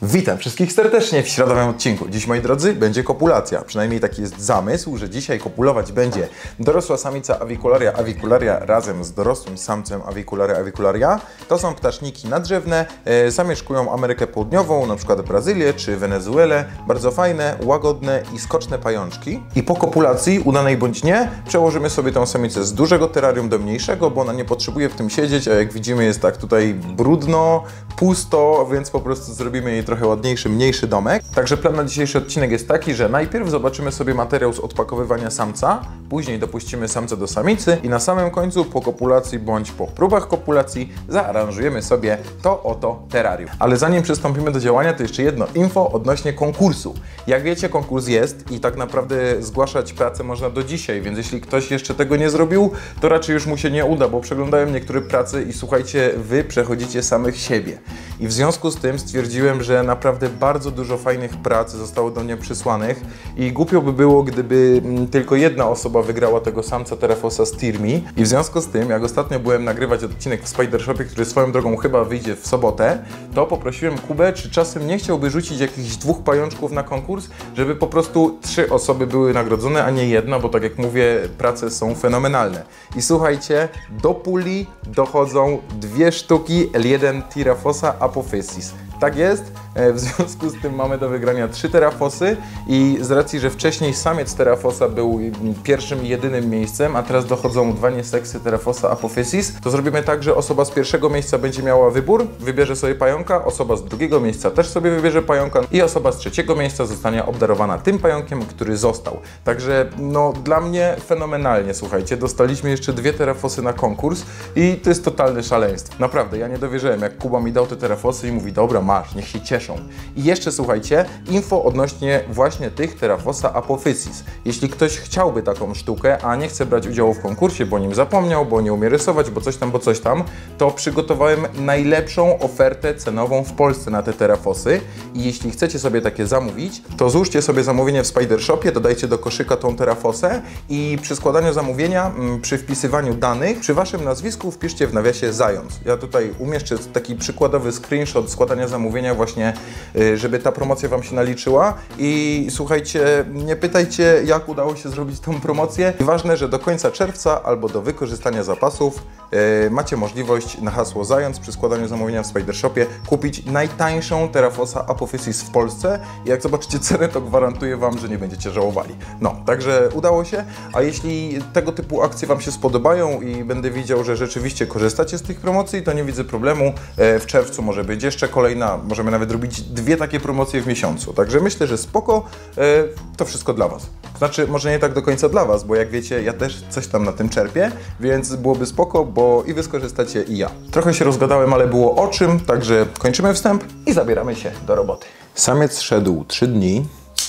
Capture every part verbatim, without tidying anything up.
Witam wszystkich serdecznie w środowym odcinku. Dziś, moi drodzy, będzie kopulacja. Przynajmniej taki jest zamysł, że dzisiaj kopulować będzie dorosła samica Avicularia avicularia razem z dorosłym samcem Avicularia avicularia. To są ptaszniki nadrzewne, e, zamieszkują Amerykę Południową, na przykład Brazylię czy Wenezuelę. Bardzo fajne, łagodne i skoczne pajączki. I po kopulacji, udanej bądź nie, przełożymy sobie tą samicę z dużego terrarium do mniejszego, bo ona nie potrzebuje w tym siedzieć, a jak widzimy jest tak tutaj brudno, pusto, więc po prostu zrobimy jej trochę ładniejszy, mniejszy domek. Także plan na dzisiejszy odcinek jest taki, że najpierw zobaczymy sobie materiał z odpakowywania samca, później dopuścimy samca do samicy i na samym końcu po kopulacji bądź po próbach kopulacji zaaranżujemy sobie to oto terrarium. Ale zanim przystąpimy do działania, to jeszcze jedno info odnośnie konkursu. Jak wiecie, konkurs jest i tak naprawdę zgłaszać pracę można do dzisiaj, więc jeśli ktoś jeszcze tego nie zrobił, to raczej już mu się nie uda, bo przeglądałem niektóre prace i słuchajcie, wy przechodzicie samych siebie. I w związku z tym stwierdziłem, że naprawdę bardzo dużo fajnych prac zostało do mnie przysłanych i głupio by było, gdyby tylko jedna osoba wygrała tego samca Therafosa Stirmi. I w związku z tym, jak ostatnio byłem nagrywać odcinek w Spider Shopie, który swoją drogą chyba wyjdzie w sobotę, to poprosiłem Kubę, czy czasem nie chciałby rzucić jakichś dwóch pajączków na konkurs, żeby po prostu trzy osoby były nagrodzone, a nie jedna, bo tak jak mówię, prace są fenomenalne. I słuchajcie, do puli dochodzą dwie sztuki L jeden Therafosa apophysis. Tak jest, w związku z tym mamy do wygrania trzy terafosy i z racji, że wcześniej samiec Therafosa był pierwszym i jedynym miejscem, a teraz dochodzą dwa nieseksy Therafosa apophysis, to zrobimy tak, że osoba z pierwszego miejsca będzie miała wybór, wybierze sobie pająka, osoba z drugiego miejsca też sobie wybierze pająka i osoba z trzeciego miejsca zostanie obdarowana tym pająkiem, który został. Także no dla mnie fenomenalnie, słuchajcie, dostaliśmy jeszcze dwie terafosy na konkurs i to jest totalne szaleństwo. Naprawdę, ja nie dowierzyłem, jak Kuba mi dał te terafosy i mówi, dobra, masz, niech się cieszą. I jeszcze słuchajcie, info odnośnie właśnie tych Therafosa apophysis. Jeśli ktoś chciałby taką sztukę, a nie chce brać udziału w konkursie, bo nim zapomniał, bo nie umie rysować, bo coś tam, bo coś tam, to przygotowałem najlepszą ofertę cenową w Polsce na te terafosy. I jeśli chcecie sobie takie zamówić, to złóżcie sobie zamówienie w Spider Shopie, dodajcie do koszyka tą terafosę i przy składaniu zamówienia, przy wpisywaniu danych, przy waszym nazwisku wpiszcie w nawiasie zając. Ja tutaj umieszczę taki przykładowy screenshot składania zamówienia właśnie, żeby ta promocja wam się naliczyła i słuchajcie, nie pytajcie, jak udało się zrobić tą promocję. I ważne, że do końca czerwca albo do wykorzystania zapasów yy, macie możliwość na hasło zając przy składaniu zamówienia w Spider Shopie kupić najtańszą Therafosa apophysis w Polsce i jak zobaczycie cenę, to gwarantuję wam, że nie będziecie żałowali. No, także udało się, a jeśli tego typu akcje wam się spodobają i będę widział, że rzeczywiście korzystacie z tych promocji, to nie widzę problemu. Yy, w czerwcu może być jeszcze kolejna, możemy nawet robić dwie takie promocje w miesiącu. Także myślę, że spoko, yy, to wszystko dla was. Znaczy, może nie tak do końca dla was, bo jak wiecie, ja też coś tam na tym czerpię, więc byłoby spoko, bo i wy skorzystacie, i ja. Trochę się rozgadałem, ale było o czym, także kończymy wstęp i zabieramy się do roboty. Samiec szedł trzy dni,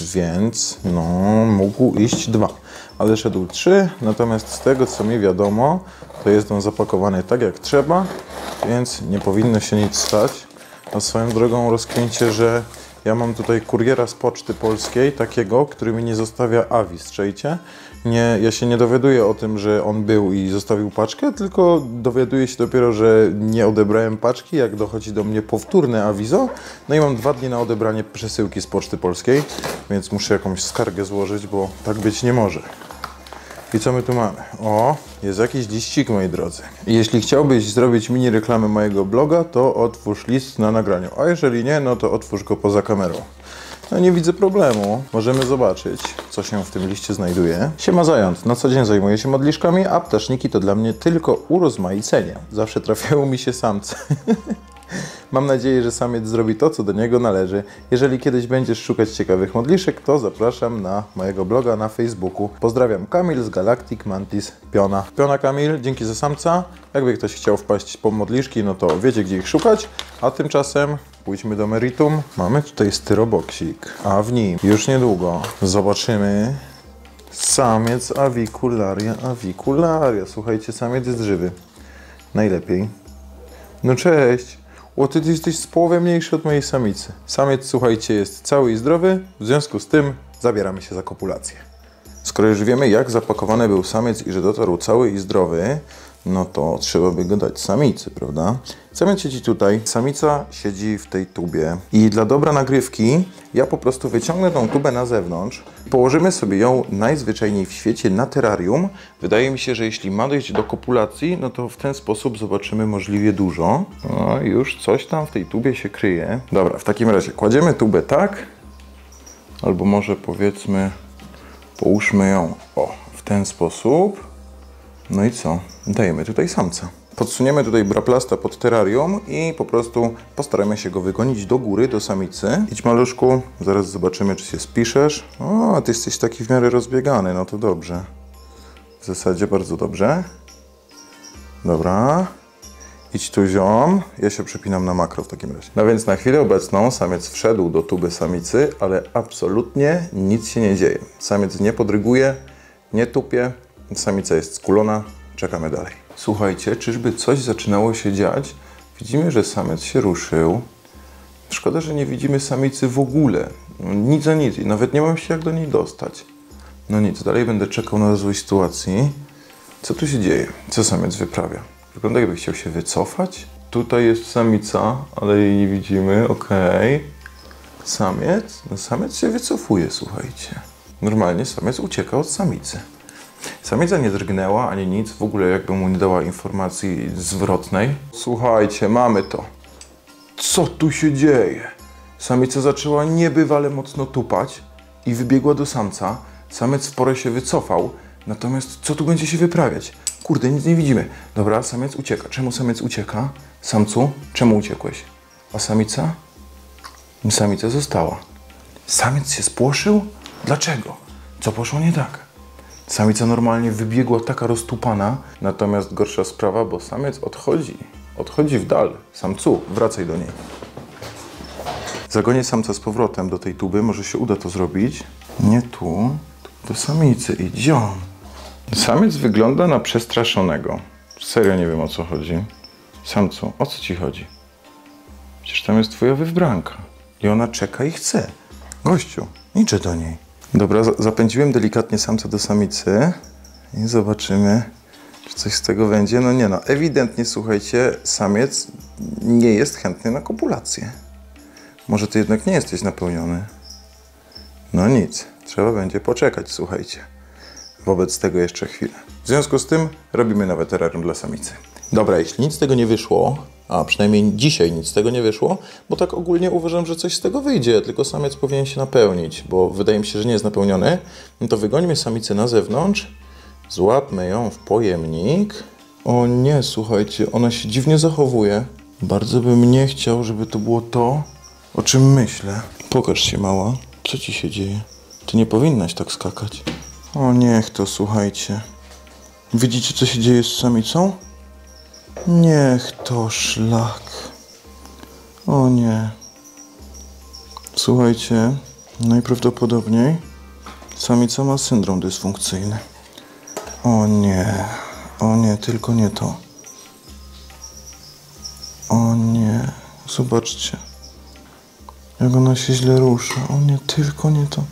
więc no, mógł iść dwa, ale szedł trzy, natomiast z tego, co mi wiadomo, to jest on zapakowany tak jak trzeba, więc nie powinno się nic stać. A swoją drogą rozkręcie, że ja mam tutaj kuriera z Poczty Polskiej, takiego, który mi nie zostawia awiz, czajcie? Nie, ja się nie dowiaduję o tym, że on był i zostawił paczkę, tylko dowiaduję się dopiero, że nie odebrałem paczki, jak dochodzi do mnie powtórne awizo. No i mam dwa dni na odebranie przesyłki z Poczty Polskiej, więc muszę jakąś skargę złożyć, bo tak być nie może. I co my tu mamy? O, jest jakiś liścik, moi drodzy. I jeśli chciałbyś zrobić mini reklamę mojego bloga, to otwórz list na nagraniu. A jeżeli nie, no to otwórz go poza kamerą. No nie widzę problemu. Możemy zobaczyć, co się w tym liście znajduje. Siema zając, na co dzień zajmuję się modliszkami, a ptaszniki to dla mnie tylko urozmaicenie. Zawsze trafiają mi się samce. Mam nadzieję, że samiec zrobi to, co do niego należy. Jeżeli kiedyś będziesz szukać ciekawych modliszek, to zapraszam na mojego bloga na Facebooku. Pozdrawiam, Kamil z Galactic Mantis Piona. Piona Kamil, dzięki za samca. Jakby ktoś chciał wpaść po modliszki, no to wiecie, gdzie ich szukać. A tymczasem pójdźmy do meritum. Mamy tutaj styroboksik, a w nim już niedługo zobaczymy samiec Avicularia avicularia. Słuchajcie, samiec jest żywy. Najlepiej. No cześć. O, ty, ty jesteś z połowę mniejszy od mojej samicy. Samiec, słuchajcie, jest cały i zdrowy, w związku z tym zabieramy się za kopulację. Skoro już wiemy, jak zapakowany był samiec i że dotarł cały i zdrowy, no to trzeba by go dać samicy, prawda? Samiec siedzi tutaj, samica siedzi w tej tubie i dla dobra nagrywki ja po prostu wyciągnę tą tubę na zewnątrz, położymy sobie ją najzwyczajniej w świecie na terrarium. Wydaje mi się, że jeśli ma dojść do kopulacji, no to w ten sposób zobaczymy możliwie dużo. No już coś tam w tej tubie się kryje. Dobra, w takim razie kładziemy tubę tak, albo może powiedzmy połóżmy ją o, w ten sposób. No i co? Dajemy tutaj samca. Podsuniemy tutaj braplasta pod terrarium i po prostu postaramy się go wygonić do góry, do samicy. Idź, maluszku, zaraz zobaczymy, czy się spiszesz. O, ty jesteś taki w miarę rozbiegany, no to dobrze. W zasadzie bardzo dobrze. Dobra. Idź tu, ziom. Ja się przepinam na makro w takim razie. No więc na chwilę obecną samiec wszedł do tuby samicy, ale absolutnie nic się nie dzieje. Samiec nie podryguje, nie tupie. Samica jest skulona. Czekamy dalej. Słuchajcie, czyżby coś zaczynało się dziać? Widzimy, że samiec się ruszył. Szkoda, że nie widzimy samicy w ogóle. No, nic za nic. I nawet nie mam się jak do niej dostać. No nic, dalej będę czekał na rozwój sytuacji. Co tu się dzieje? Co samiec wyprawia? Wygląda, jakby chciał się wycofać. Tutaj jest samica, ale jej nie widzimy. Okej. Okay. Samiec? No samiec się wycofuje, słuchajcie. Normalnie samiec ucieka od samicy. Samica nie drgnęła ani nic, w ogóle jakby mu nie dała informacji zwrotnej. Słuchajcie, mamy to. Co tu się dzieje? Samica zaczęła niebywale mocno tupać i wybiegła do samca. Samiec w porę się wycofał, natomiast co tu będzie się wyprawiać? Kurde, nic nie widzimy. Dobra, samiec ucieka. Czemu samiec ucieka? Samcu, czemu uciekłeś? A samica? Samica została. Samiec się spłoszył? Dlaczego? Co poszło nie tak? Samica normalnie wybiegła taka roztupana, natomiast gorsza sprawa, bo samiec odchodzi. Odchodzi w dal. Samcu, wracaj do niej. Zagonię samca z powrotem do tej tuby, może się uda to zrobić. Nie tu, do samicy. Idź on. Samiec wygląda na przestraszonego. Serio nie wiem, o co chodzi. Samcu, o co ci chodzi? Przecież tam jest twoja wybranka. I ona czeka i chce. Gościu, idzie do niej. Dobra, zapędziłem delikatnie samca do samicy i zobaczymy, czy coś z tego będzie. No nie no, ewidentnie, słuchajcie, samiec nie jest chętny na kopulację. Może ty jednak nie jesteś napełniony? No nic, trzeba będzie poczekać, słuchajcie. Wobec tego jeszcze chwilę. W związku z tym robimy nowe terrarium dla samicy. Dobra, jeśli nic z tego nie wyszło, a przynajmniej dzisiaj nic z tego nie wyszło, bo tak ogólnie uważam, że coś z tego wyjdzie, tylko samiec powinien się napełnić, bo wydaje mi się, że nie jest napełniony, no to wygońmy samicę na zewnątrz, złapmy ją w pojemnik. O nie, słuchajcie, ona się dziwnie zachowuje. Bardzo bym nie chciał, żeby to było to, o czym myślę. Pokaż się, mała, co ci się dzieje? Ty nie powinnaś tak skakać. O niech to, słuchajcie. Widzicie, co się dzieje z samicą? Niech to szlak. O nie. Słuchajcie, najprawdopodobniej samica ma syndrom dysfunkcyjny. O nie. O nie, tylko nie to. O nie. Zobaczcie. Jak ona się źle rusza. O nie, tylko nie to.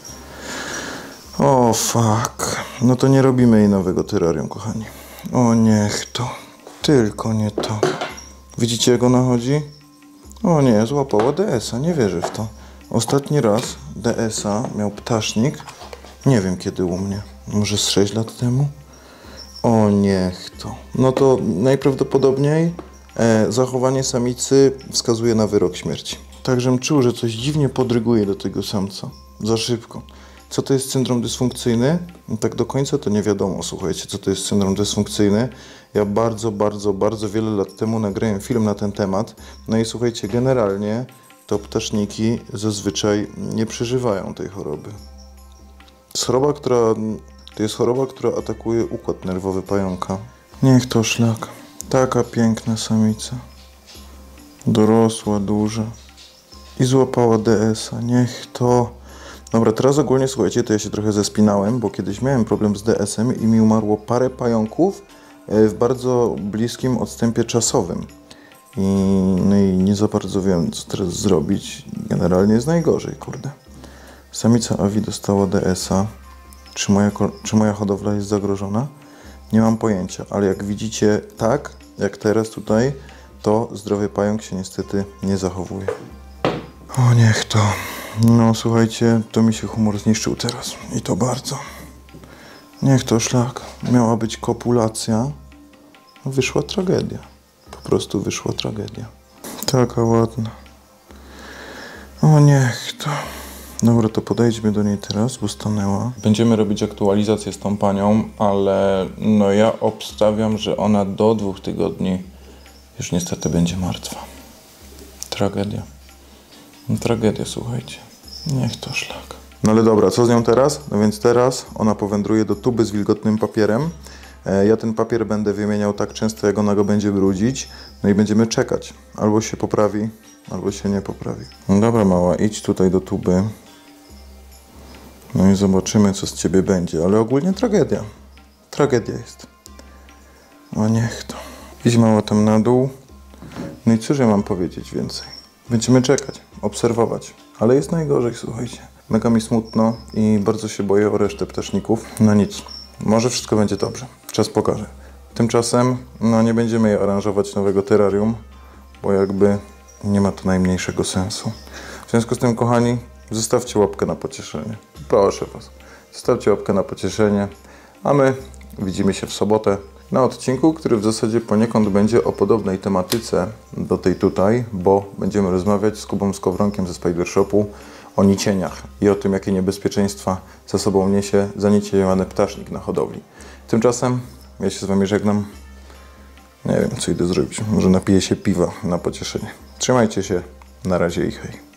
O fuck. No to nie robimy jej nowego terrarium, kochani. O niech to. Tylko nie to. Widzicie, jak ona chodzi? O nie, złapała D S a, nie wierzę w to. Ostatni raz D S a miał ptasznik. Nie wiem kiedy u mnie. Może z sześć lat temu? O niech to. No to najprawdopodobniej e, zachowanie samicy wskazuje na wyrok śmierci. Także czuł, że coś dziwnie podryguje do tego samca. Za szybko. Co to jest syndrom dysfunkcyjny? No tak do końca to nie wiadomo, słuchajcie, co to jest syndrom dysfunkcyjny. Ja bardzo, bardzo, bardzo wiele lat temu nagrałem film na ten temat. No i słuchajcie, generalnie to ptaszniki zazwyczaj nie przeżywają tej choroby. To jest choroba, która, to jest choroba, która atakuje układ nerwowy pająka. Niech to szlak. Taka piękna samica. Dorosła, duża. I złapała D S a. Niech to... Dobra, teraz ogólnie, słuchajcie, to ja się trochę zespinałem, bo kiedyś miałem problem z D S em i mi umarło parę pająków w bardzo bliskim odstępie czasowym. I, no i nie za bardzo wiem, co teraz zrobić. Generalnie jest najgorzej, kurde. Samica Avi dostała D S a. Czy moja, czy moja hodowla jest zagrożona? Nie mam pojęcia, ale jak widzicie tak, jak teraz tutaj, to zdrowy pająk się niestety nie zachowuje. O niech to. No słuchajcie, to mi się humor zniszczył teraz i to bardzo. Niech to szlak. Miała być kopulacja, wyszła tragedia. Po prostu wyszła tragedia. Taka ładna. O niech to. Dobra, to podejdźmy do niej teraz, bo stanęła. Będziemy robić aktualizację z tą panią, ale no ja obstawiam, że ona do dwóch tygodni już niestety będzie martwa. Tragedia. No, tragedia, słuchajcie. Niech to szlak. No ale dobra, co z nią teraz? No więc teraz ona powędruje do tuby z wilgotnym papierem. E, ja ten papier będę wymieniał tak często, jak ona go będzie brudzić. No i będziemy czekać. Albo się poprawi, albo się nie poprawi. No dobra, mała, idź tutaj do tuby. No i zobaczymy, co z ciebie będzie. Ale ogólnie tragedia. Tragedia jest. O niech to. Idź mała tam na dół. No i cóż ja mam powiedzieć więcej? Będziemy czekać, obserwować. Ale jest najgorzej, słuchajcie. Mega mi smutno i bardzo się boję o resztę ptaszników. No nic, może wszystko będzie dobrze. Czas pokaże. Tymczasem no nie będziemy jej aranżować nowego terrarium, bo jakby nie ma to najmniejszego sensu. W związku z tym, kochani, zostawcie łapkę na pocieszenie. Proszę was, zostawcie łapkę na pocieszenie, a my widzimy się w sobotę na odcinku, który w zasadzie poniekąd będzie o podobnej tematyce do tej tutaj, bo będziemy rozmawiać z Kubą Skowronkiem ze Spider Shopu o nicieniach i o tym, jakie niebezpieczeństwa za sobą niesie zaniciejący ptasznik na hodowli. Tymczasem ja się z wami żegnam. Nie wiem, co idę zrobić. Może napiję się piwa na pocieszenie. Trzymajcie się. Na razie i hej.